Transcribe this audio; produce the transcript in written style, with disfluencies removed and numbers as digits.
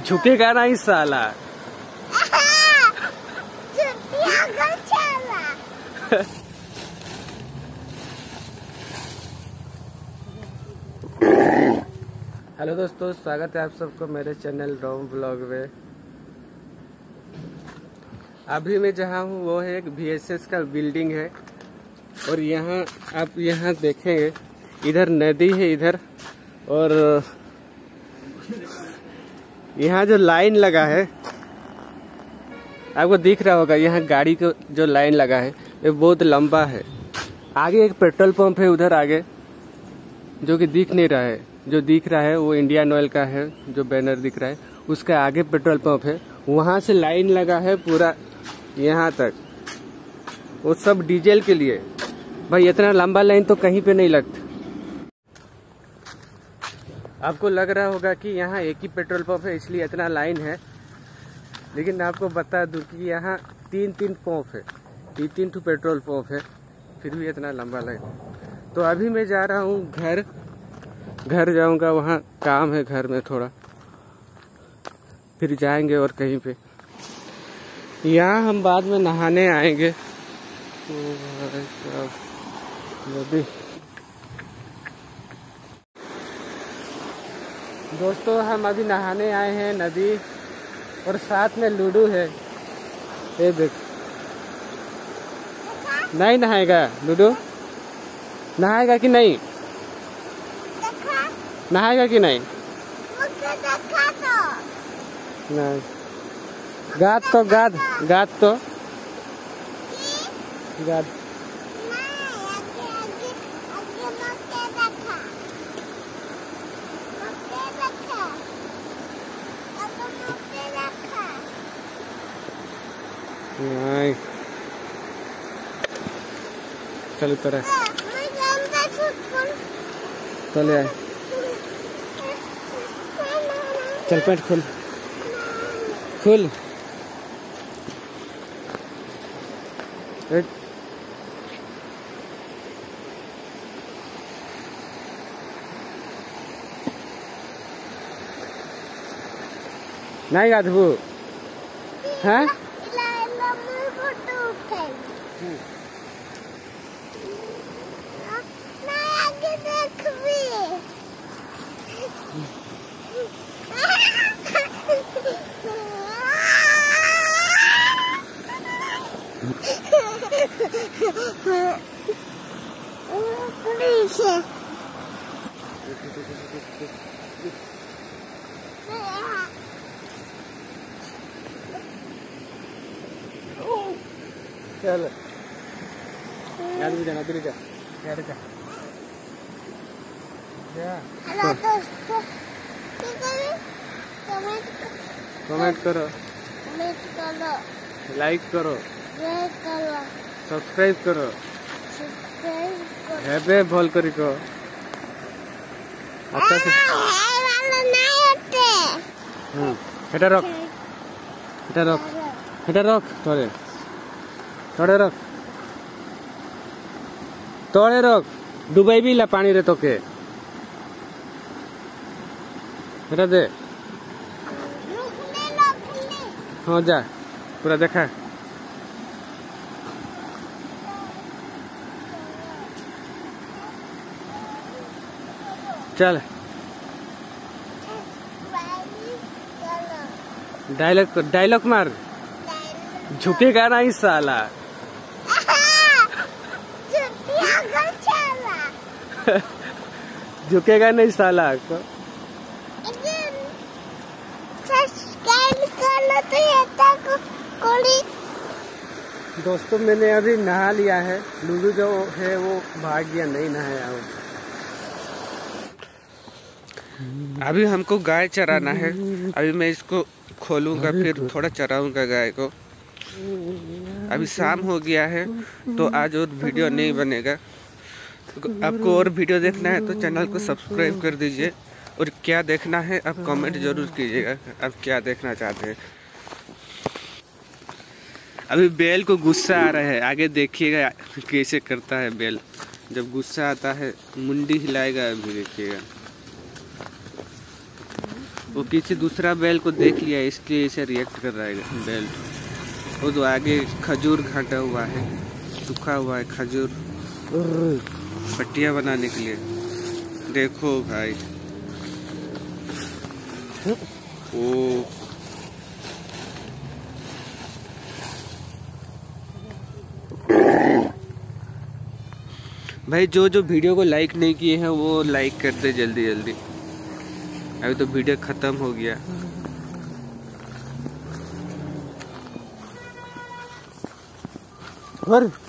झुकेगा नहीं साला। हेलो दोस्तों, स्वागत है आप सबको मेरे चैनल रोम ब्लॉग में। अभी मैं जहाँ हूँ वो है एक VSS का बिल्डिंग है और यहाँ आप यहाँ देखेंगे इधर नदी है इधर, और यहाँ जो लाइन लगा है आपको दिख रहा होगा। यहाँ गाड़ी को जो लाइन लगा है ये बहुत लंबा है। आगे एक पेट्रोल पंप है उधर आगे, जो कि दिख नहीं रहा है। जो दिख रहा है वो इंडियन ऑयल का है, जो बैनर दिख रहा है उसका आगे पेट्रोल पंप है। वहां से लाइन लगा है पूरा यहाँ तक, वो सब डीजल के लिए। भाई इतना लंबा लाइन तो कहीं पे नहीं लगता। आपको लग रहा होगा कि यहाँ एक ही पेट्रोल पंप है इसलिए इतना लाइन है, लेकिन आपको बता दूं कि यहाँ तीन पंप है, तीन पेट्रोल पंप है, फिर भी इतना लंबा लाइन। तो अभी मैं जा रहा हूँ घर जाऊंगा, वहाँ काम है घर में थोड़ा, फिर जाएंगे और कहीं पे। यहाँ हम बाद में नहाने आएंगे। नदी दोस्तों, हम अभी नहाने आए हैं नदी, और साथ में लूडो है। ये देख, नहीं नहाएगा लूडो? नहाएगा कि नहीं? नहाएगा कि नहीं? नहीं। गाद तो गाद नहीं। चल उतर, चले आए। चल पैंट खोल नहीं गाधबू है। चल यार भी जाना, तेरे जा यार जा। हेलो दोस्तों, कमेंट करो, लाइक करो, सब्सक्राइब करो, हेबे भोल करी को अच्छा से। এটা রক तोड़े रख डुबाई भी ला पानी रे तोके। এটা दे, हाँ जा पूरा देखा। चल डायलॉग मार, झुकेगा नहीं साला। झुकेगा नहीं साला को। दोस्तों मैंने अभी नहा लिया है, लूडू जो है वो भाग गया, नहीं नहाया वो। अभी हमको गाय चराना है, अभी मैं इसको खोलूंगा फिर थोड़ा चराऊंगा गाय को। अभी शाम हो गया है तो आज और वीडियो नहीं बनेगा। आपको और वीडियो देखना है तो चैनल को सब्सक्राइब कर दीजिए, और क्या देखना है आप कमेंट जरूर कीजिएगा, आप क्या देखना चाहते हैं। अभी बैल को गुस्सा आ रहा है, आगे देखिएगा कैसे करता है बैल। जब गुस्सा आता है मुंडी हिलाएगा, अभी देखिएगा। वो किसी दूसरा बैल को देख लिया इसलिए इसे रिएक्ट कर रहा है बैल। वो तो आगे खजूर घाटा हुआ है, सूखा हुआ है खजूर पट्टियाँ बनाने के लिए। देखो भाई ओ भाई जो वीडियो को लाइक नहीं किए हैं वो लाइक कर दे जल्दी जल्दी। अभी तो वीडियो खत्म हो गया। और